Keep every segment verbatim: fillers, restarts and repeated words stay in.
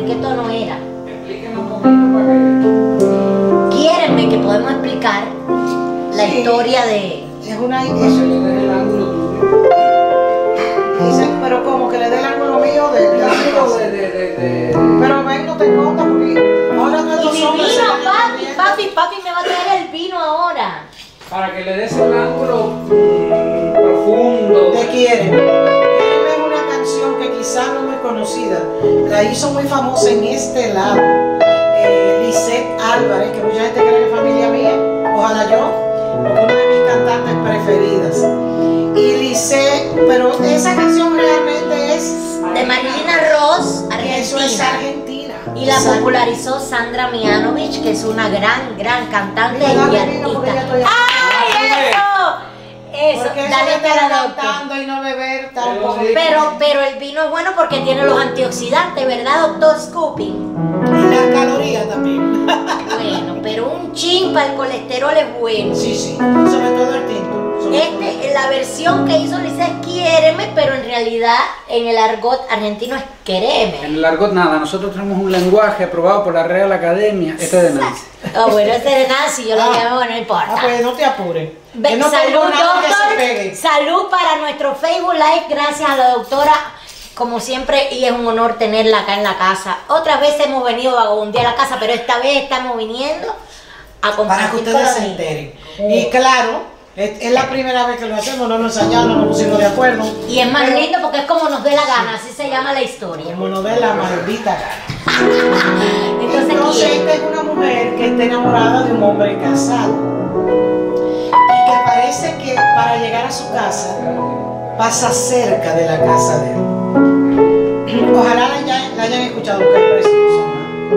¿En qué tono era? Explíquenos un poquito para que... Quiérenme que podemos explicar la Sí. historia de... Es una Para que le des el ángulo tuyo. Dice, pero como que le dé el ángulo mío de, de El la ángulo casa. de... de, de, de... Pero ven, no te contas porque ahora Y nuestros mi hombres se vino, van papi, entendiendo. papi, papi me va a traer el vino ahora. Para que le des el ángulo mm, profundo. Te quieren. Quieren es una canción que quizás no es muy conocida. La hizo muy famosa en este lado. Eh, Lisette Álvarez, que mucha gente cree que es familia mía. Ojalá yo. Porque es una de mis cantantes preferidas. Y Lisette, pero esa canción realmente es De Marilina Ross, y eso es Argentina. Argentina. Y la Exacto. popularizó Sandra Mianovich, que es una gran, gran cantante Mira, y dame vino porque ya artista. estoy aquí. ¡Ay, eso! Eso, Porque eso dale de para estar la doctora. cantando y no beber tampoco. Pero, pero el vino es bueno porque tiene los antioxidantes, ¿verdad, doctor Scooping? Y las calorías también. Bueno, pero un chin para el colesterol es bueno. Sí, sí. Sobre todo el tinto. Sobre Este, la versión que hizo Lisa es quiéreme, pero en realidad en el argot argentino es En quereme. el argot nada, nosotros tenemos un lenguaje aprobado por la Real Academia. Este es de Nancy. Ah, bueno, este de Nancy, yo lo Ah. llamo, bueno, no importa. Ah, pues no te apures. Ve- Que no salud, tengo nada que se doctor. pegue. Salud para nuestro Facebook Live. Gracias a la doctora, como siempre, y es un honor tenerla acá en la casa. Otras veces hemos venido a vagabundear a la casa, pero esta vez estamos viniendo a Para que compartir ustedes con se los enteren. Y claro, es, es la primera vez que lo hacemos, no nos ensayamos, no nos pusimos de acuerdo. Y es más Pero lindo porque es como nos dé la gana, así se llama la historia. como nos dé la maldita gana. Entonces, Entonces, ¿quién? esta es una mujer que está enamorada de un hombre casado. Y que parece que para llegar a su casa pasa cerca de la casa de él. Ojalá la hayan, la hayan escuchado, porque es preciosa.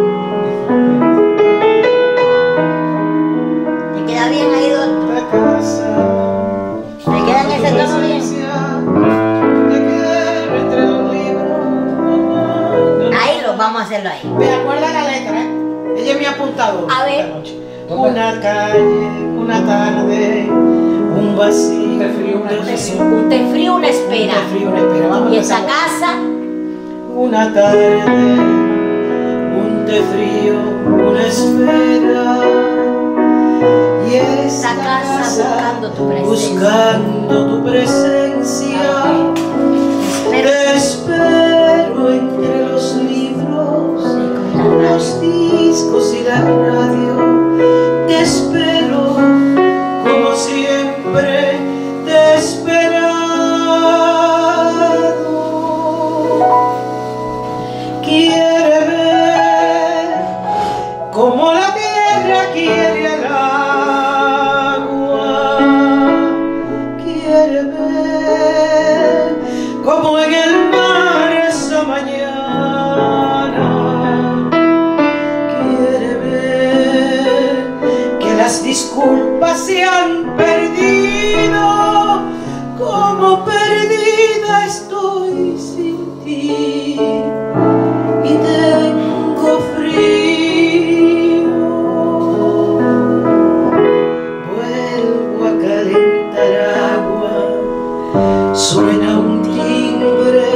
¿Te queda bien ahí, doctor? La casa, ¿Te queda en ese tono bien? te quiero entre los libros. Ahí lo vamos a hacerlo ahí. Me acuerda la letra, ¿eh? Ella es mi apuntador. A ver. esta noche. Una calle, una tarde, un vacío. Un té frío, una de espera. sol. Un té frío, una espera. Un té frío, una espera. Vamos Y a esa empezar. casa, Una tarde, un té frío, una espera. Y esta casa buscando tu presencia. buscando tu presencia. espero Te espero entre los libros, con la radio. los discos y la radio. Te espero como siempre te he esperado. Quiere ver como la tierra quiere el agua. Quiere ver como en el mar esa mañana. Quiere ver que las disculpas se han perdido, como perdida estoy sin ti. Y tengo frío. Vuelvo a calentar agua, suena un timbre,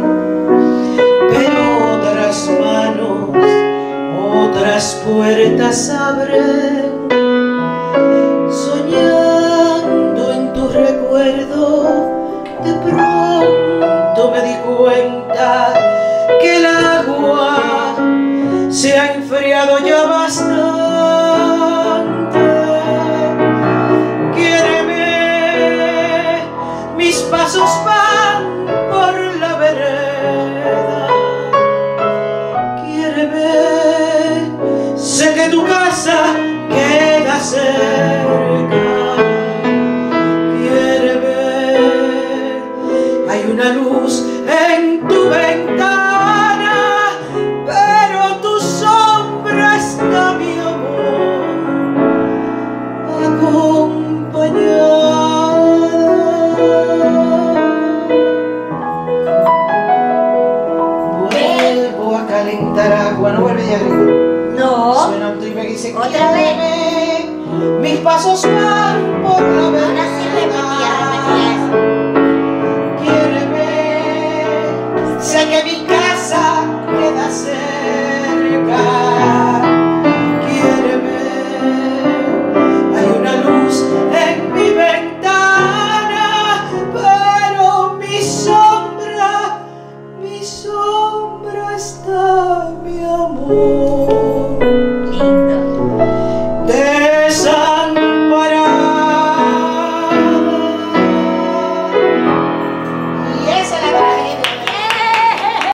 pero otras manos, otras puertas abren. Soñando en tu recuerdo, de pronto